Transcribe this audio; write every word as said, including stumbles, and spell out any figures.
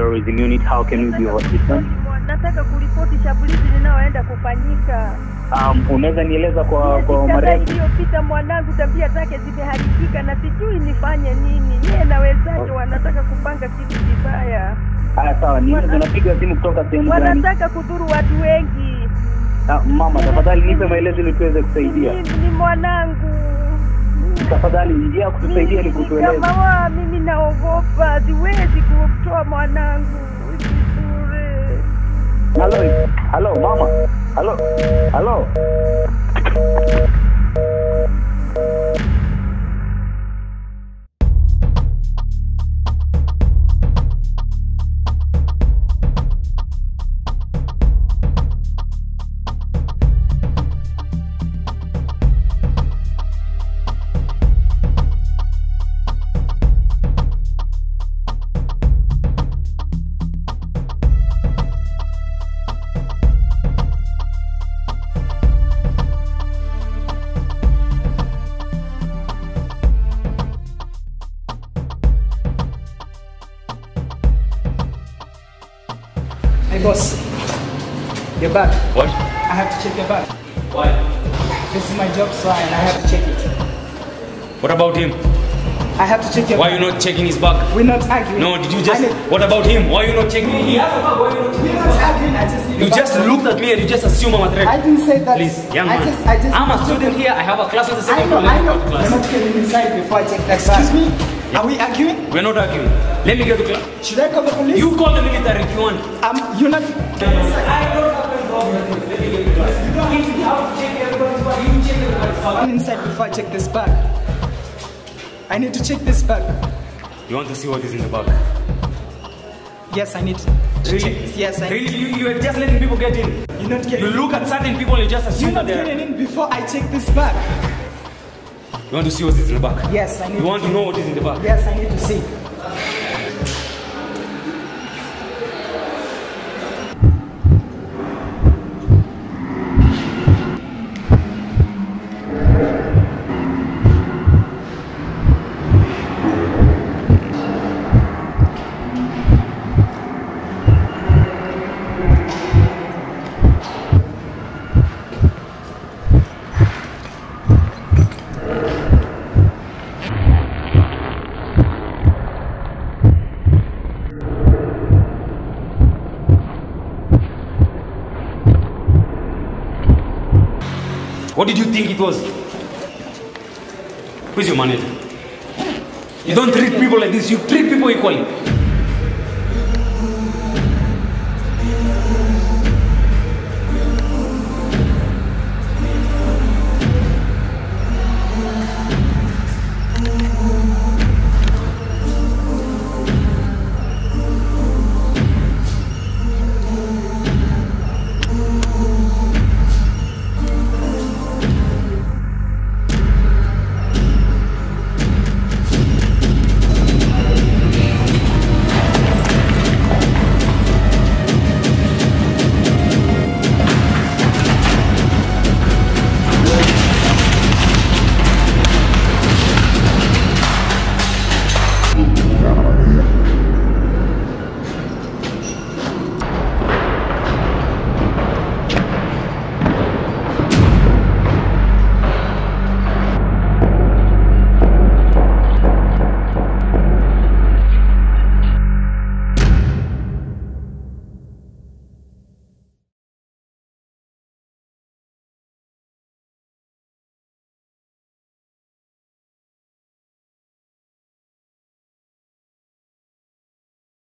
Counter-Terrorism Unit. How can we be of assistance? Nataka kuripoti shambulizi linaloenda kufanyika. Um, unaweza nieleza kwa kwa marefu? Iliyopita mwanangu tabia zake zimeharibika na sijui nifanye nini. Yeye na wenzake wanataka kupanga kitu kibaya. Haya sawa, ni tunapiga simu kutoka sehemu gani? Wanataka kudhuru watu wengi. Ah, mama tafadhali nipe maelezo ili tuweze kusaidia. Ni, ni mwanangu. Tafadhali njia kutusaidia ni kutueleza. Kama mimi naogopa, siwezi kutoa mwanangu. Hello, hello, mama. Hello, hello. Hey boss, your bag. What? I have to check your bag. Why? This is my job, so I, and I have to check it. What about him? I have to check your Why bag. are you not checking his bag? We're not arguing. No, did you just... Need... What about him? Why are you not checking? He has a bag. Why are you not checking? We're not arguing. I just need You just bag. looked at me and you just assume I'm a threat. I didn't say that. Please, young I man. just, I just I'm a student here. I have a class with the I second know, I know. class. You're not getting inside before I check that Excuse bag. me? Are we arguing? We're not arguing. Let me get to class. Should I call the police? You call the military if you want. Um, you're not... I don't have a problem. Let me get to class. You don't need to have to check everybody's bag. You check everybody's bag. I'm inside before I check this bag. I need to check this bag. You want to see what is in the bag? Yes, I need to Really? check this. Yes, I Really? You, you are just letting people get in. You're not getting You look at certain people and you just assume You're not that they're... getting in before I check this bag. You want to see what is in the bag? Yes, I need You to want to know what is in the bag? Yes, I need to see. What did you think it was? Who's your manager? You don't treat people like this, you treat people equally.